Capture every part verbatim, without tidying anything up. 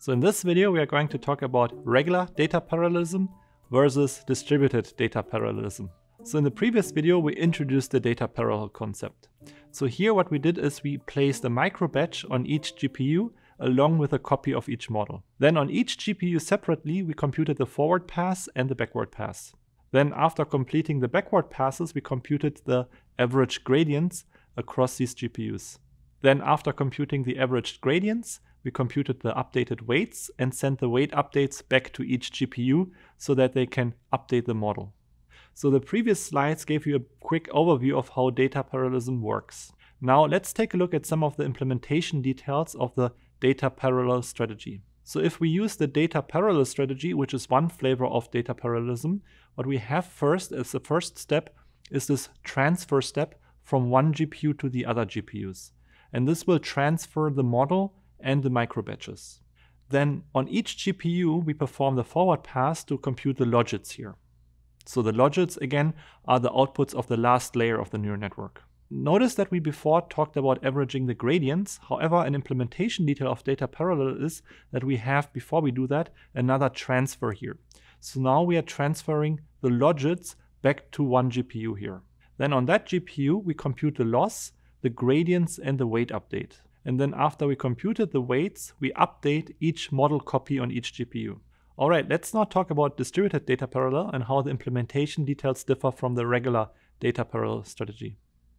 So in this video we are going to talk about regular data parallelism versus distributed data parallelism. So in the previous video we introduced the data parallel concept. So here what we did is we placed a micro batch on each G P U along with a copy of each model. Then on each G P U separately we computed the forward pass and the backward pass. Then after completing the backward passes we computed the average gradients across these G P Us. Then after computing the averaged gradients we computed the updated weights and sent the weight updates back to each G P U so that they can update the model. So the previous slides gave you a quick overview of how data parallelism works. Now let's take a look at some of the implementation details of the data parallel strategy. So if we use the data parallel strategy, which is one flavor of data parallelism, what we have first as the first step is this transfer step from one G P U to the other G P Us. And this will transfer the model and the micro batches. Then on each G P U we perform the forward pass to compute the logits here. So the logits again are the outputs of the last layer of the neural network. Notice that we before talked about averaging the gradients. However, an implementation detail of data parallel is that we have, before we do that, another transfer here. So now we are transferring the logits back to one G P U here. Then on that G P U we compute the loss, the gradients and the weight update. And then after we computed the weights, we update each model copy on each G P U. Alright, let's now talk about distributed data parallel and how the implementation details differ from the regular data parallel strategy.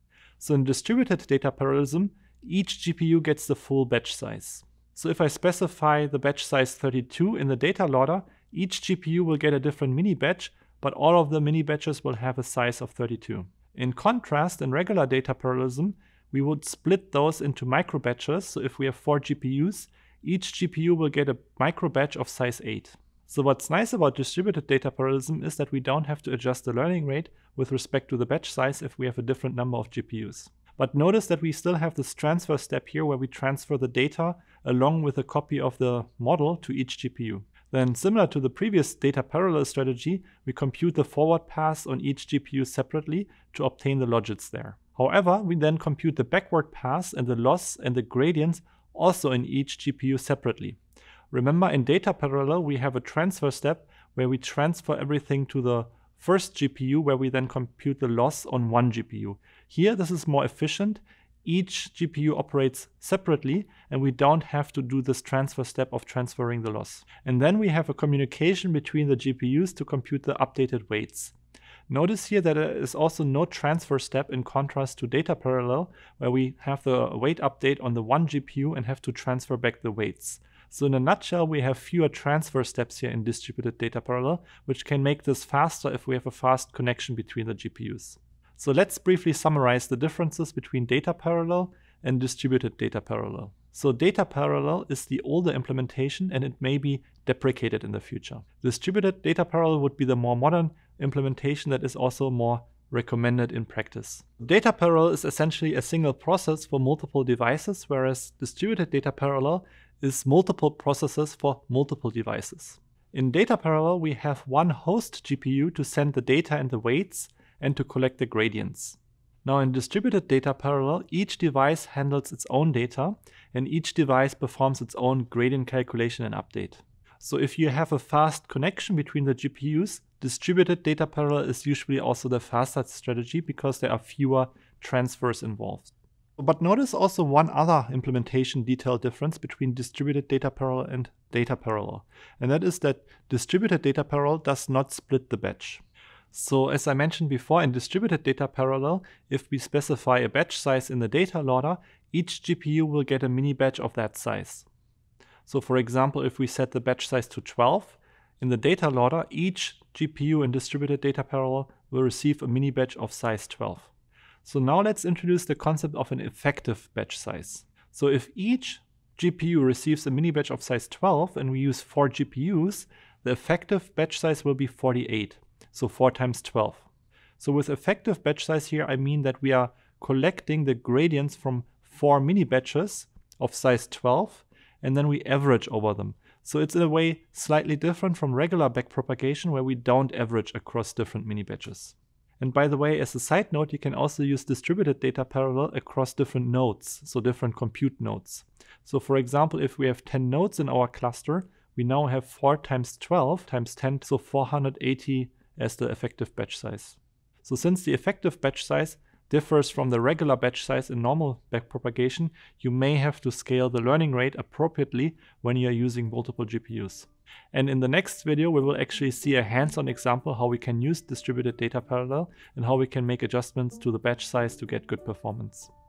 So in distributed data parallelism, each G P U gets the full batch size. So if I specify the batch size thirty-two in the data loader, each G P U will get a different mini batch, but all of the mini batches will have a size of thirty-two. In contrast, in regular data parallelism, we would split those into micro batches. So if we have four G P Us, each G P U will get a micro batch of size eight. So what's nice about distributed data parallelism is that we don't have to adjust the learning rate with respect to the batch size if we have a different number of G P Us. But notice that we still have this transfer step here where we transfer the data along with a copy of the model to each G P U. Then similar to the previous data parallel strategy, we compute the forward pass on each G P U separately to obtain the logits there. However, we then compute the backward pass and the loss and the gradients also in each G P U separately. Remember, in data parallel we have a transfer step where we transfer everything to the first G P U where we then compute the loss on one G P U. Here this is more efficient. Each G P U operates separately and we don't have to do this transfer step of transferring the loss. And then we have a communication between the G P Us to compute the updated weights. Notice here that there is also no transfer step in contrast to data parallel where we have the weight update on the one G P U and have to transfer back the weights. So in a nutshell, we have fewer transfer steps here in distributed data parallel, which can make this faster if we have a fast connection between the G P Us. So let's briefly summarize the differences between data parallel and distributed data parallel. So data parallel is the older implementation and it may be deprecated in the future. Distributed data parallel would be the more modern implementation that is also more recommended in practice. Data parallel is essentially a single process for multiple devices, whereas distributed data parallel is multiple processes for multiple devices. In data parallel we have one host G P U to send the data and the weights and to collect the gradients. Now in distributed data parallel, each device handles its own data and each device performs its own gradient calculation and update. So if you have a fast connection between the G P Us, distributed data parallel is usually also the faster strategy because there are fewer transfers involved. But notice also one other implementation detail difference between distributed data parallel and data parallel. And that is that distributed data parallel does not split the batch. So as I mentioned before, in distributed data parallel, if we specify a batch size in the data loader, each G P U will get a mini batch of that size. So for example, if we set the batch size to twelve, in the data loader, each G P U in distributed data parallel will receive a mini batch of size twelve. So now let's introduce the concept of an effective batch size. So if each G P U receives a mini batch of size twelve and we use four G P Us, the effective batch size will be forty-eight. So four times twelve. So with effective batch size here, I mean that we are collecting the gradients from four mini batches of size twelve and then we average over them. So it's in a way slightly different from regular backpropagation where we don't average across different mini batches. And by the way, as a side note, you can also use distributed data parallel across different nodes, so different compute nodes. So for example, if we have ten nodes in our cluster, we now have four times twelve times ten, so four hundred eighty as the effective batch size. So since the effective batch size differs from the regular batch size in normal backpropagation, you may have to scale the learning rate appropriately when you are using multiple G P Us. And in the next video, we will actually see a hands-on example how we can use distributed data parallel and how we can make adjustments to the batch size to get good performance.